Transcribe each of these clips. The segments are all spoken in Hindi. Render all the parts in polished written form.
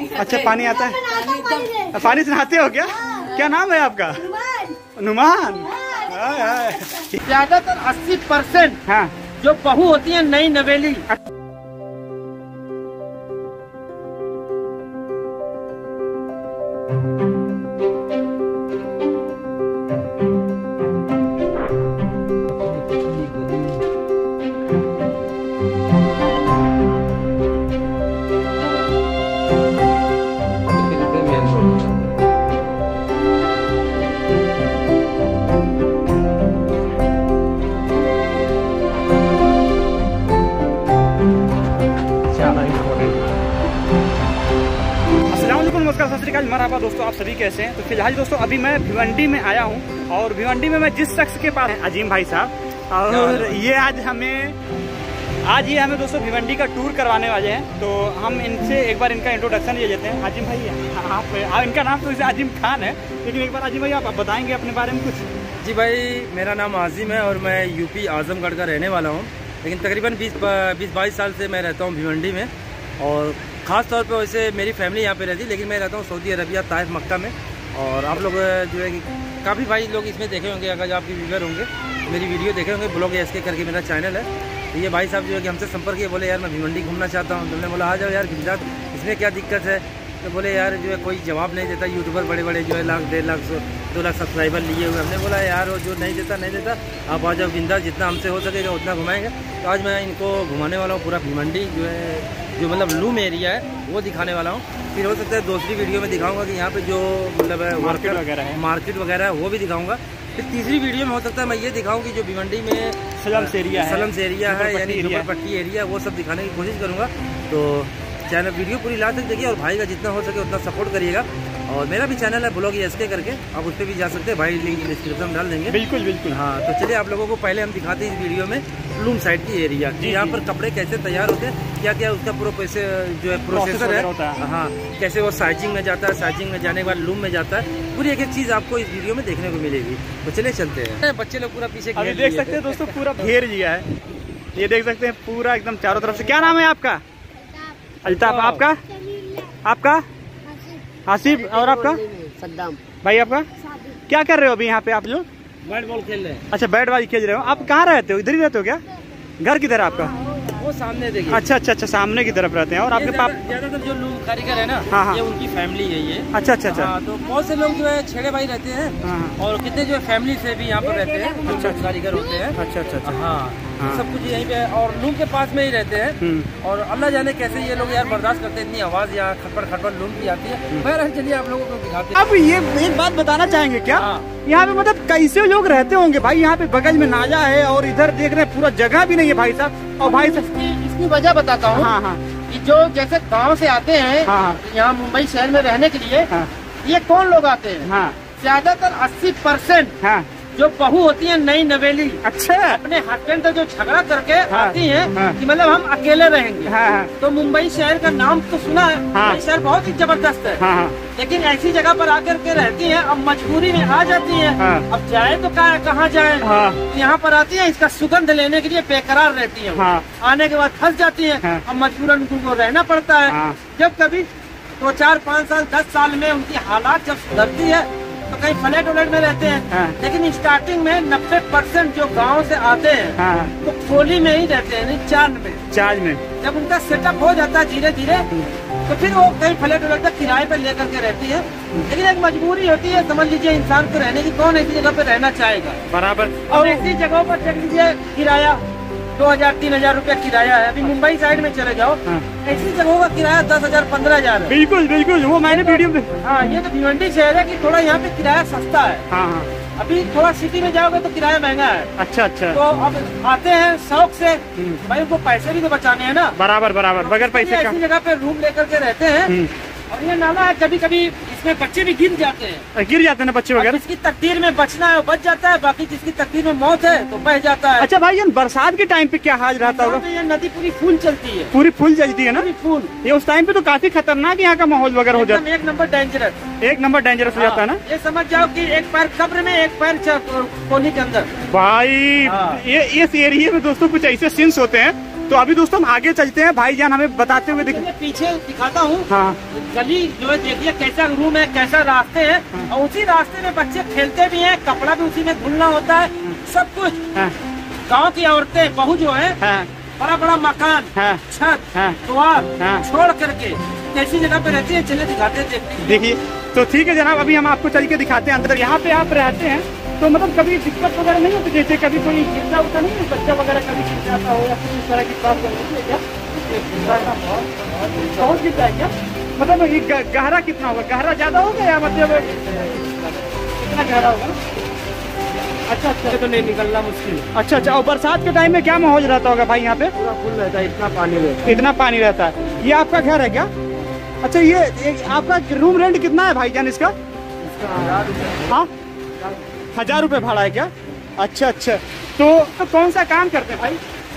अच्छा पानी आता है, पानी से नहाते हो क्या? क्या नाम है आपका? नुमान। ज्यादातर 80% हाँ जो बहू होती है नई नवेली, मरहबा दोस्तों, आप सभी कैसे हैं? तो फिलहाल दोस्तों अभी मैं भिवंडी में आया हूं और भिवंडी में मैं जिस शख्स के पास अजीम भाई साहब, और ये हमें दोस्तों भिवंडी का टूर करवाने वाले हैं। तो हम इनसे एक बार इनका इंट्रोडक्शन ले लेते हैं। अजीम भाई आप इनका नाम तो अजीम खान है, लेकिन एक बार अजीम भाई आप बताएंगे अपने बारे में कुछ? जी भाई, मेरा नाम आजिम है और मैं यूपी आजमगढ़ का रहने वाला हूँ, लेकिन तकरीबन 20-22 साल से मैं रहता हूँ भिवंडी में। और ख़ास तौर पे वैसे मेरी फैमिली यहाँ पे रहती है, लेकिन मैं रहता हूँ सऊदी अरबिया ताइफ मक्का में। और आप लोग जो है कि काफ़ी भाई लोग इसमें देखे होंगे, अगर जो आपके व्यूअर होंगे मेरी वीडियो देखे होंगे, ब्लॉग एसके करके मेरा चैनल है। तो ये भाई साहब जो है कि हमसे संपर्क किए, बोले यार मैं भिवंडी घूमना चाहता हूँ। तो हमने बोला आ जाओ यार गिंजात, इसमें क्या दिक्कत है? तो बोले यार जो है कोई जवाब नहीं देता, यूट्यूबर बड़े बड़े जो है 1 लाख 1.5 लाख 2 लाख सब्सक्राइबर लिए हुए। हमने बोला यार वो जो नहीं देता आप आ जाओ बिंदास, जितना हमसे हो सकेगा उतना घुमाएंगे। तो आज मैं इनको घुमाने वाला हूँ पूरा भिवंडी, जो मतलब लूम एरिया है वो दिखाने वाला हूँ। फिर हो सकता है दूसरी वीडियो में दिखाऊंगा कि यहाँ पे जो मतलब मार्केट वगैरह है वो भी दिखाऊंगा। फिर तीसरी वीडियो में हो सकता है मैं ये दिखाऊँ कि जो भिवंडी में स्लम्स एरिया है यानी झोपड़पट्टी एरिया, वो सब दिखाने की कोशिश करूँगा। तो चैनल वीडियो पूरी लास्ट तक देखिए और भाई का जितना हो सके उतना सपोर्ट करिएगा। और मेरा भी चैनल है ब्लॉग एसके करके, आप उस पर भी जा सकते हैं, भाई लिंक डिस्क्रिप्शन में डाल देंगे। बिल्कुल बिल्कुल। हाँ, तो चलिए आप लोगों को पहले हम दिखाते हैं इस वीडियो में लूम साइड की एरिया, यहाँ पर कपड़े कैसे तैयार होते हैं, क्या क्या उसका पूरा पैसे जो है प्रोसेसर है, हाँ कैसे वो साइजिंग में जाता है, साइजिंग में जाने के बाद लूम में जाता है, पूरी एक एक चीज़ आपको इस वीडियो में देखने को मिलेगी। तो चलिए चलते हैं। बच्चे लोग पूरा पीछे देख सकते हैं दोस्तों, पूरा घेर लिया है, ये देख सकते हैं पूरा एकदम चारों तरफ से। क्या नाम है आपका? अल्ताफ। आपका हासिब। और आपका? सद्दाम। भाई आपका? क्या कर रहे हो अभी यहाँ पे आप लोग? बैट बॉल खेल रहे हैं। अच्छा बैट बॉल खेल रहे हो। आप कहाँ रहते हो? इधर ही रहते हो क्या? घर किधर है आपका? वो सामने देखिए। अच्छा सामने की तरफ रहते हैं। और आपके पास ज्यादातर जो लूम कारीगर है ना, हाँ ये उनकी फैमिली है ये। अच्छा। हाँ, तो बहुत से लोग जो है छेड़े भाई रहते हैं और कितने जो है फैमिली से भी यहाँ पर रहते हैं, जो कारीगर होते हैं। अच्छा। हाँ, सब कुछ यहीं पे और लूम के पास में ही रहते हैं। और अल्लाह जाने कैसे ये लोग यार बर्दाश्त करते हैं, इतनी आवाज यहाँ खटपट लूम की आती है। बहरहाल चलिए आप लोगों को दिखाते हैं। अब ये एक बात बताना चाहेंगे क्या? यहाँ पे मतलब कैसे लोग रहते होंगे भाई? यहाँ पे बगल में नाला है और इधर देख रहे हैं पूरा जगह भी नहीं है भाई साहब। और भाई साहब इसकी वजह बताता हूँ। हाँ, कि जो जैसे गांव से आते हैं यहाँ मुंबई शहर में रहने के लिए, ये कौन लोग आते हैं? ज्यादातर 80% जो बहू होती है नई नवेली, अच्छा अपने हस्बैंड से जो झगड़ा करके आती हैं कि मतलब हम अकेले रहेंगे। तो मुंबई शहर का नाम तो सुना है, मुंबई शहर बहुत ही जबरदस्त है, लेकिन ऐसी जगह पर आकर के रहती हैं। अब मजबूरी में आ जाती हैं, अब जाए तो कहाँ जाए, यहाँ पर आती है, इसका सुगंध लेने के लिए बेकरार रहती है। आने के बाद फंस जाती है, अब मजबूरन उनको रहना पड़ता है। जब कभी 2, 4, 5 साल 10 साल में उनकी हालात जब सुधरती है तो कहीं फ्लैट में रहते हैं। लेकिन स्टार्टिंग में 90% जो गांव से आते हैं तो खोली में ही रहते हैं, नहीं चार्ज में। जब उनका सेटअप हो जाता है धीरे धीरे तो फिर वो कहीं फ्लैट तक किराए पे लेकर के रहती है। लेकिन एक मजबूरी होती है, समझ लीजिए इंसान को रहने की, कौन ऐसी जगह पे रहना चाहेगा? बराबर। और ऐसी जगहों पर देख लीजिए किराया 2000-3000 रुपया किराया है। अभी मुंबई साइड में चले जाओ, ऐसी जगहों का किराया 10,000-15,000 है। बिल्कुल वो मैंने वीडियो में। हाँ, ये तो भिवंडी शहर है कि थोड़ा यहाँ पे किराया सस्ता है। अभी थोड़ा सिटी में जाओगे तो किराया महंगा है। अच्छा। तो अब आते हैं शौक से, भाई उनको पैसे भी तो बचाने हैं ना। बराबर बगैर पैसे का ऐसी जगह पे रूम लेकर के रहते हैं। और ये नाला है, कभी कभी इसमें बच्चे भी गिर जाते हैं ना बच्चे वगैरह। जिसकी तकदीर में बचना है वो बच जाता है, बाकी जिसकी तकदीर में मौत है तो बह जाता है। अच्छा भाई, बरसात के टाइम पे क्या हाल रहता होगा? ये नदी पूरी फुल चलती है, पूरी फुल चलती है ना, फुल। ये उस टाइम पे तो काफी खतरनाक यहाँ का माहौल वगैरह हो जाता है। एक नंबर डेंजरस हो जाता है ना। ये समझ जाओ कि एक पैर कब्र में, एक पैर कोहनी के अंदर। भाई ये इस एरिया में दोस्तों कुछ ऐसे सीन्स होते हैं तो अभी दोस्तों हम आगे चलते हैं, भाईजान हमें बताते हुए पीछे दिखाता हूँ। हाँ, गली जो है देखिए कैसा रूम है, कैसा रास्ते है, और उसी रास्ते में बच्चे खेलते भी हैं, कपड़ा भी उसी में धुलना होता है, सब कुछ। गांव की औरतें बहू जो है बड़ा बड़ा मकान, छत, द्वार छोड़ करके कैसी जगह पे रहती है, चले दिखाते हैं। देखिए तो ठीक है जनाब, अभी हम आपको चल के दिखाते हैं अंदर। यहाँ पे आप रहते हैं तो मतलब कभी दिक्कत वगैरह नहीं होती, जैसे कभी कोई गिरता उठा नहीं है, बच्चा वगैरह कभी गिर जाता हो या किसी तरह की प्रॉब्लम होती है क्या? बहुत गिरता है क्या? मतलब ये गहरा कितना होगा, गहरा ज्यादा होगा या मतलब कितना गहरा होगा? अच्छा अच्छा, तो नहीं निकलना मुश्किल। अच्छा अच्छा, और बरसात के टाइम में क्या माहौल रहता होगा भाई यहाँ पे? पूरा फुल रहता है, इतना पानी रहता है। इतना पानी रहता है। ये आपका घर है क्या? अच्छा, ये आपका रूम रेंट कितना है भाईजान इसका? हाँ, 1000 रुपये भाड़ा है क्या? अच्छा अच्छा, तो कौन सा काम करते हैं भाई?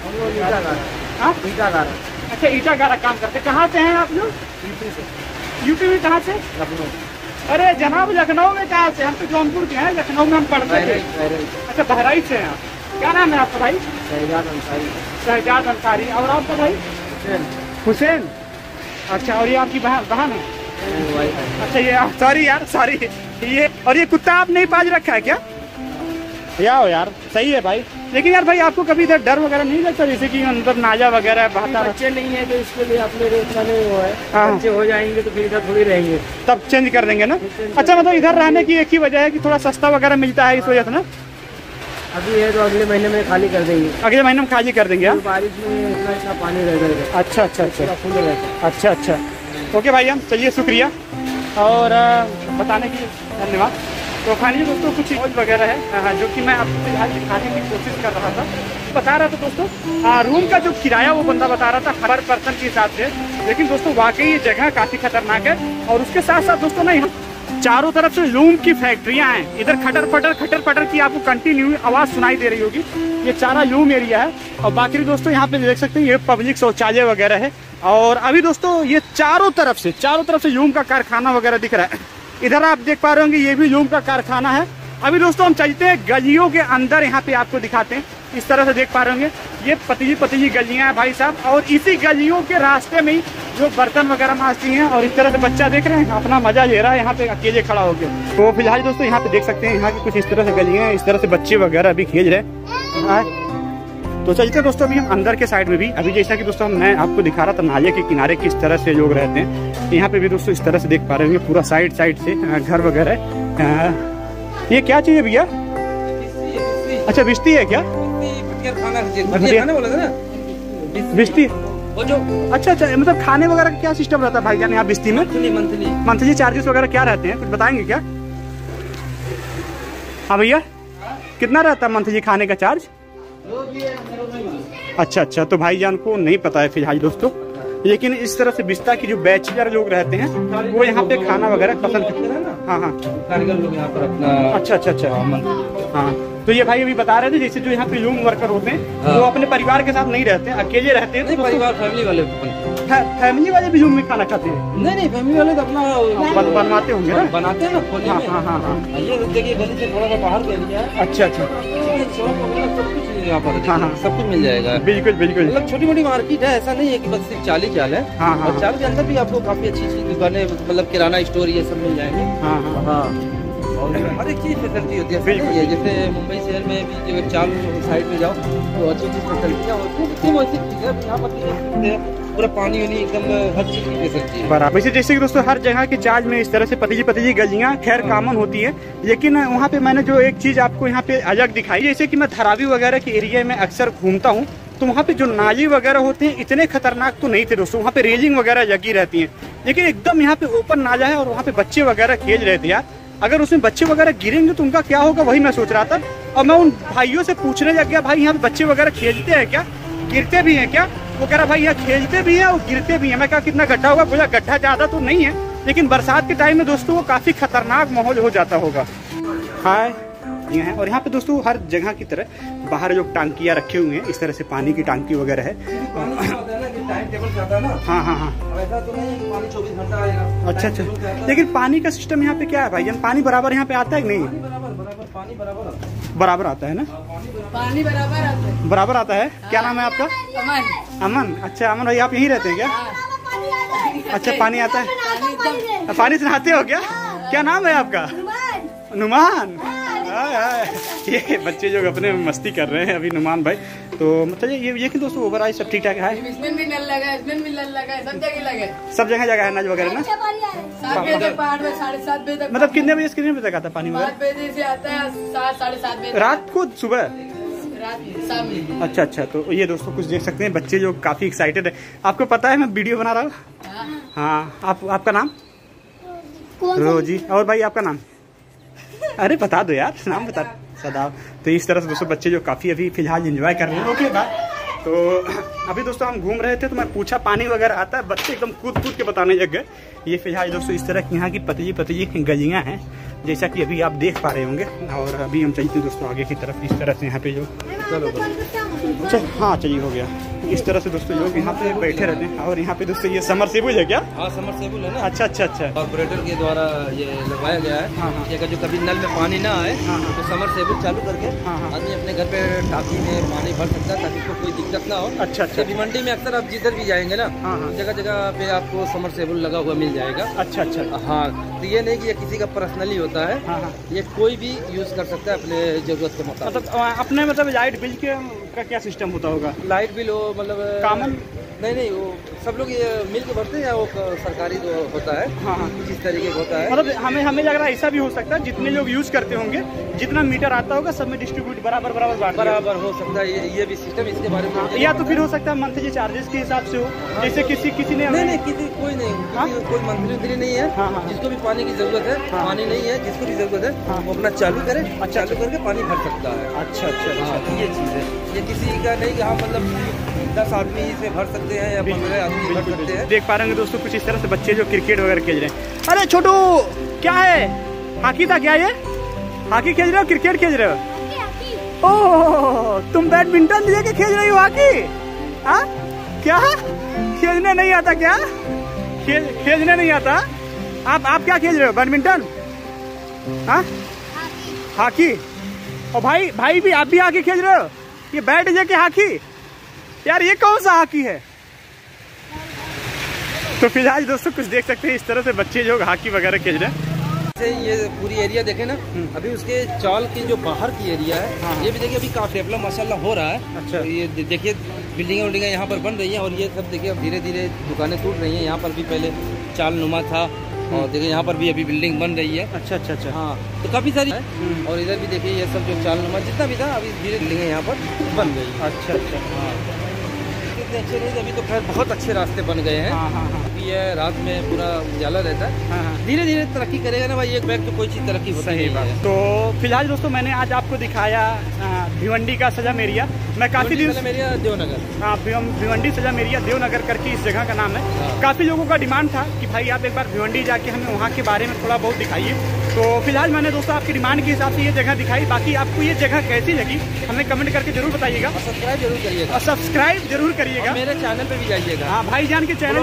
हाँ, ईटा गारा। अच्छा, ईटा गारा काम करते हैं। कहाँ से हैं आप लोग? यूपी में। कहाँ से? लखनऊ। अरे जनाब, लखनऊ में कहाँ से? हम तो जौनपुर के हैं, लखनऊ में हम पढ़ते थे। अच्छा, बहराइच से हैं आप। क्या नाम है आपका भाई? शहजाद अंसारी। शहजाद अंसारी। और आपका भाई? हुसैन। अच्छा, और ये आपकी बहन है? अच्छा, ये सॉरी यार, सॉरी। ये और ये कुत्ता आपने पाज रखा है क्या? याओ यार, सही है भाई। लेकिन यार भाई, आपको कभी इधर डर वगैरह नहीं लगता, जैसे कि अंदर नाजा वगैरह बहता? बच्चे नहीं है तो इसके लिए अपने इतना नहीं हुआ है। बच्चे हो जाएंगे तो फिर इधर थोड़ी रहेंगे, तब चेंज कर देंगे ना? अच्छा, मतलब इधर रहने की एक ही वजह है कि थोड़ा सस्ता वगैरह मिलता है, इस वजह से ना? अभी है तो अगले महीने में खाली कर देंगे। अगले महीने में खाली कर देंगे? बारिश में इतना पानी रहेगा। अच्छा अच्छा अच्छा, फुल रहता। अच्छा अच्छा, ओके भाई, हम चलिए, शुक्रिया और बताने के लिए धन्यवाद। तो फाइनली दोस्तों कुछ मॉल वगैरह है जो कि मैं आपको फिलहाल दिखाने की कोशिश कर रहा था। बता रहा था दोस्तों, रूम का जो किराया वो बंदा बता रहा था पर पर्सन के हिसाब से। लेकिन दोस्तों वाकई ये जगह काफ़ी खतरनाक है। और उसके साथ साथ दोस्तों ना, चारों तरफ से लूम की फैक्ट्रियां हैं। इधर खटर पटर की आपको कंटिन्यू आवाज़ सुनाई दे रही होगी। ये सारा लूम एरिया है। और बाकी दोस्तों यहाँ पे देख सकते हैं ये पब्लिक शौचालय वगैरह है। और अभी दोस्तों ये चारों तरफ से लूम का कारखाना वगैरह दिख रहा है। इधर आप देख पा रहे होंगे, ये भी लूम का कारखाना है। अभी दोस्तों हम चलते हैं गलियों के अंदर, यहाँ पे आपको दिखाते हैं। इस तरह से देख पा रहे होंगे, ये पतली गलियां हैं भाई साहब। और इसी गलियों के रास्ते में ही जो बर्तन वगैरह मांजती हैं। और इस तरह से बच्चा देख रहे हैं, अपना मजा ले रहा है यहाँ पे अकेले खड़ा होकर। तो फिलहाल दोस्तों यहाँ पे देख सकते हैं, यहाँ की कुछ इस तरह से गलियां हैं, इस तरह से बच्चे वगैरह भी खेल रहे हैं। तो चलते हैं दोस्तों अभी हम अंदर के साइड में भी। अभी जैसा कि दोस्तों मैं आपको दिखा रहा था नाले के किनारे किस तरह से लोग रहते हैं, यहाँ पे भी दोस्तों इस तरह से देख पा रहे होंगे पूरा साइड से घर वगैरह। ये क्या चाहिए भैया? अच्छा, बिस्ती है क्या? बिस्ती। अच्छा अच्छा, मतलब खाने वगैरह का क्या सिस्टम रहता है भाईजान यहाँ बिस्ती में? मंथली चार्जेस वगैरह क्या रहते हैं, कुछ बताएंगे क्या? हाँ भैया, कितना रहता है मंथली खाने का चार्ज? अच्छा अच्छा, तो भाईजान को नहीं पता है फिलहाल दोस्तों। लेकिन इस तरह से बिस्ता की जो बैचलर लोग रहते हैं वो यहाँ पे खाना वगैरह पसंद करते हैं ना। हाँ, कारीगर लोग यहाँ पर अपना। अच्छा, हाँ। तो ये भाई अभी बता रहे थे जैसे जो यहाँ पे लूम वर्कर होते हैं वो अपने परिवार के साथ नहीं रहते हैं, अकेले रहते हैं। तो परिवार फैमिली वाले भी लूम में खाना खाते हैं? नहीं, फैमिली वाले तो अपना बनवाते होंगे ना? बनाते हैं ना खोले में। हाँ। ये देखिए गली से थोड़ा सा बाहर के एरिया है। अच्छा, यहाँ पर सब कुछ मिल जाएगा। बिल्कुल। मतलब छोटी मोटी मार्केट है, ऐसा नहीं है कि बस सिर्फ चाली चाल है। और चाल के अंदर भी आपको काफी अच्छी दुकानें, मतलब किराना स्टोर ये सब मिल जाएंगे। हाँ, और हर एक चीज फैसिलिटी होती है। जैसे मुंबई शहर में भी जो चाल साइड में जाओ तो अच्छी फैसिलिटियाँ होती है। वैसी चीज है यहाँ पर पूरा पानी वानी एकदम हर चीज की फैसिलिटी है बराबर। जैसे कि दोस्तों हर जगह के चार्ज में इस तरह से पतली गलियां खैर कॉमन होती है। लेकिन वहाँ पे मैंने जो एक चीज आपको यहाँ पे अलग दिखाई, जैसे कि मैं धारावी वगैरह के एरिया में अक्सर घूमता हूँ, तो वहाँ पे जो नाली वगैरह होते हैं इतने खतरनाक तो नहीं थे दोस्तों। वहाँ पे रेलिंग वगैरह लगी रहती है, लेकिन एकदम यहाँ पे ओपन नाला है और वहाँ पे बच्चे वगैरह खेल रहे थे यार। अगर उसमें बच्चे वगैरह गिरेंगे तो उनका क्या होगा, वही मैं सोच रहा था। और मैं उन भाइयों से पूछने लग गया, भाई यहाँ पे बच्चे वगैरह खेलते हैं क्या, गिरते भी हैं क्या? वो कह रहा भाई यहाँ खेलते भी हैं और गिरते भी हैं। मैं कहा कितना गड्ढा होगा? बोला गड्ढा ज्यादा तो नहीं है, लेकिन बरसात के टाइम में दोस्तों वो काफी खतरनाक माहौल हो जाता होगा। हाय, ये है। और यहाँ पे दोस्तों हर जगह की तरह बाहर जो टांकियाँ रखे हुए हैं, इस तरह से पानी की टांकी वगैरह है। हाँ, ऐसा तो नहीं पानी 24 घंटा आएगा। अच्छा, लेकिन पानी का सिस्टम यहाँ पे क्या है भाईजान? पानी बराबर यहाँ पे आता है कि नहीं? पानी बराबर आता है ना? पानी बराबर आता है। बराबर आता है। क्या नाम है आपका? अमन। अमन, अच्छा अमन भाई आप यहीं रहते हैं क्या? अच्छा पानी आता है, पानी से नहाते हो क्या? क्या नाम है आपका? नुमान। ये बच्चे जो अपने मस्ती कर रहे हैं अभी नुमान भाई। तो मतलब ये कि दोस्तों ओवर आई सब ठीक ठाक है? इसमें भी नल लगा है, इसमें भी नल लगा है, सब जगह लगा है। सब जगह है नल वगैरह ना? 7 बजे तक पहाड़ में 7:30 बजे तक। मतलब कितने बजे से कितने बजे तक आता है पानी वगैरह? 5 बजे से आता है, 7 साढ़े 7 बजे रात को, सुबह, रात शाम में। अच्छा। तो ये दोस्तों कुछ देख सकते हैं बच्चे जो काफी एक्साइटेड है। आपको पता है मैं वीडियो बना रहा हूँ? हाँ। आपका नाम? रोजी। और भाई आपका नाम? अरे बता दो यार, नाम बता। सदाब। तो इस तरह से दोस्तों बच्चे जो काफी अभी फिलहाल एंजॉय कर रहे हैं। Okay bye. तो अभी दोस्तों हम घूम रहे थे तो मैं पूछा पानी वगैरह आता है, बच्चे एकदम कूद के बताने लग गए। ये फिलहाल दोस्तों इस तरह की यहाँ की पतली गलियाँ हैं जैसा कि अभी आप देख पा रहे होंगे। और अभी हम चलते हैं दोस्तों आगे की तरफ। इस तरह से यहाँ पे जो चलो हाँ चलिए हो गया। इस तरह से दोस्तों लोग यहाँ पे बैठे रहते हैं। और यहाँ पे दोस्तों ये समरसेबुल है क्या? हाँ समरसेबुल है ना। अच्छा। कॉर्पोरेटर के द्वारा ये लगवाया गया है कि अगर जो कभी नल में पानी ना आए तो समरसेबुल चालू करके आदमी अपने घर पे टाकी में पानी भर सकता है ताकि उसको कोई दिक्कत ना हो। अच्छा। भिवंडी में अक्सर आप जिधर भी जाएंगे ना जगह पे आपको समरसेबुल लगा हुआ मिल जाएगा। अच्छा। हाँ, तो ये नहीं कि ये किसी का पर्सनली होता है, ये कोई भी यूज कर सकता है अपने जरूरत के मुताबिक। अपने मतलब लाइट बिल का क्या सिस्टम होता होगा? लाइट बिल हो मतलब कॉमन नहीं वो सब लोग ये मिल के भरते हैं या वो सरकारी जो होता है कुछ इस तरीके का होता है। मतलब हमें लग रहा है ऐसा भी हो सकता है जितने लोग यूज करते होंगे जितना मीटर आता होगा सब में डिस्ट्रीब्यूट बराबर हो सकता है। ये भी सिस्टम इसके बारे में या तो फिर हो सकता है मंथली चार्जेस के हिसाब से हो, जैसे किसी ने नहीं कोई मंथली नहीं है। जिसको भी पानी की जरूरत है, पानी नहीं है जिसको भी जरूरत है वो अपना चालू करे, चालू करके पानी भर सकता है। अच्छा। ये चीज है, ये किसी का नहीं कि हाँ मतलब 10 आदमी इसमें भर सकते हैं या 15 आदमी भर सकते हैं। देख पा रहे हैं दोस्तों कुछ इस तरह से बच्चे जो क्रिकेट वगैरह खेल रहे हैं। अरे छोटू क्या है? हॉकी था क्या? ये हॉकी खेल रहे हो क्रिकेट खेल रहे हो? ओह तुम बैडमिंटन लेके खेल रही हो हॉकी? हाँ क्या खेलने नहीं आता क्या? खेलने नहीं आता? आप क्या खेल रहे हो? बैडमिंटन? हाँ हॉकी। और भाई भी आप भी हॉकी खेल रहे हो? ये बैट लेके हॉकी? यार ये कौन सा हॉकी है? तो फिलहाल दोस्तों कुछ देख सकते हैं इस तरह से बच्चे जो हॉकी वगैरह खेल रहे हैं। ये पूरी एरिया देखे ना, अभी उसके चौल की जो बाहर की एरिया है ये भी देखिए अभी काफी डेवलप माशाल्लाह हो रहा है। अच्छा। तो ये देखिए बिल्डिंग यहाँ पर बन रही है और ये सब देखिए अब धीरे धीरे दुकानें टूट रही हैं। यहाँ पर भी पहले चाल नुमा था और देखिए यहाँ पर भी अभी बिल्डिंग बन रही है। अच्छा। हाँ तो काफी सारी है। और इधर भी देखिए ये सब जो चाल नुमा जितना भी था अभी धीरे बिल्डिंग यहाँ पर बन गई। अच्छा। हाँ इतने अच्छे नहीं थे, अभी तो खैर बहुत अच्छे रास्ते बन गए हैं। अभी ये रात में पूरा उजाला रहता है। धीरे धीरे तरक्की करेगा ना भाई, एक बैग तो कोई चीज तरक्की होता ही है। तो फिलहाल दोस्तों मैंने आज आपको दिखाया भिवंडी का सजम एरिया। मैं काफी दिन देवनगर, हाँ भिवंडी सजम एरिया देवनगर करके इस जगह का नाम है। काफी लोगों का डिमांड था कि भाई आप एक बार भिवंडी जाके हमें वहाँ के बारे में थोड़ा बहुत दिखाइए। तो फिलहाल मैंने दोस्तों आपकी डिमांड के हिसाब से ये जगह दिखाई। बाकी आपको ये जगह कैसी लगी हमें कमेंट करके जरूर बताइएगा। सब्सक्राइब जरूर करिएगा। सब्सक्राइब जरूर करिएगा। मेरे चैनल पे भी जाइएगा। हाँ भाईजान के चैनल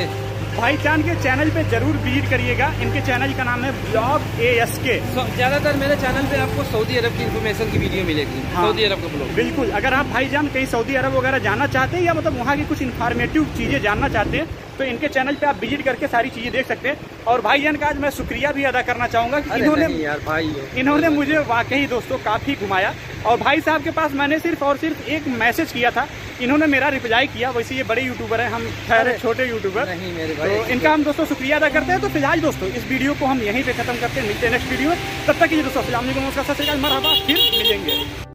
पे जरूर विजिट करिएगा। इनके चैनल का नाम है ब्लॉग ASK। ज्यादातर मेरे चैनल पे आपको सऊदी अरब की इन्फॉर्मेशन की वीडियो मिलेगी। सऊदी अरब का ब्लॉग। बिल्कुल, अगर आप भाईजान कहीं सऊदी अरब वगैरह जाना चाहते हैं या मतलब वहाँ की कुछ इन्फॉर्मेटिव चीजें जानना चाहते हैं तो इनके चैनल पे आप विजिट करके सारी चीजें देख सकते हैं। और भाईजान का आज मैं शुक्रिया भी अदा करना चाहूंगा कि इन्होंने मुझे वाकई दोस्तों काफी घुमाया। और भाई साहब के पास मैंने सिर्फ और सिर्फ एक मैसेज किया था, इन्होंने मेरा रिप्लाई किया। वैसे ये बड़े यूट्यूबर हैं, हम ठहरे छोटे यूट्यूबर नहीं मेरे भाई। तो इनका हम दोस्तों शुक्रिया अदा करते हैं। तो फिलहाल दोस्तों इस वीडियो को हम यहीं पे खत्म करते हैं, मिलते हैं नेक्स्ट वीडियो में। तब तक के लिए दोस्तों अस्सलाम वालेकुम, नमस्कार, सत श्री अकाल, मरहबा, फिर मिलेंगे।